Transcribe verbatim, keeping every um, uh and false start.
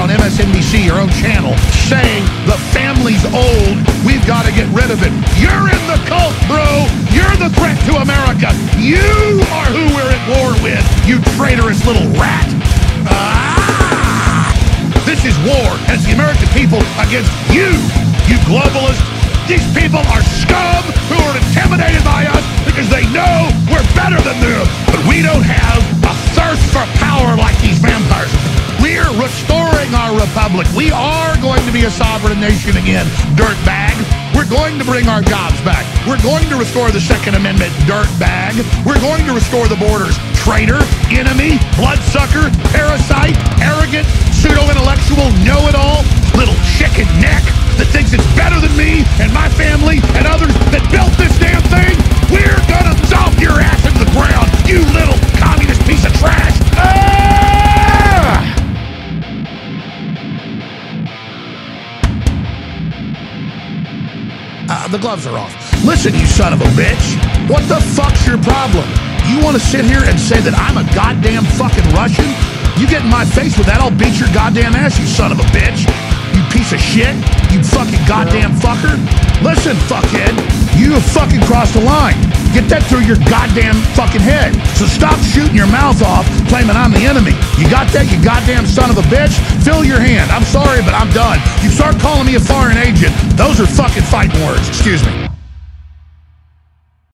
on M S N B C, your own channel, saying the family's old, we've got to get rid of it. You're in the cult, bro. You're the threat to America. You are who we're at war with, you traitorous little rat. Ah! This is war, and it's the American people against you, you globalists. These people are scum who are intimidated by us because they know we're better than them. But we don't have a thirst for power like these vampires. We're restoring our republic. We are going to be a sovereign nation again, dirtbag. We're going to bring our jobs back. We're going to restore the Second Amendment, dirtbag. We're going to restore the borders, traitor, enemy, bloodsucker, parasite, arrogant, pseudo-intellectual, know-it-all, little chicken neck that thinks it's better than me and my family and others that built this damn thing. We're gonna stomp your ass into the ground, you little communist piece of trash. Ah! Uh, the gloves are off. Listen, you son of a bitch. What the fuck's your problem? You want to sit here and say that I'm a goddamn fucking Russian? You get in my face with that, I'll beat your goddamn ass, you son of a bitch. You piece of shit. You fucking goddamn fucker. Listen, fuckhead. You have fucking crossed the line. Get that through your goddamn fucking head. So stop shooting your mouth off claiming I'm the enemy. You got that, you goddamn son of a bitch? Fill your hand. I'm sorry, but I'm done. You start calling me a foreign agent, those are fucking fighting words. Excuse me.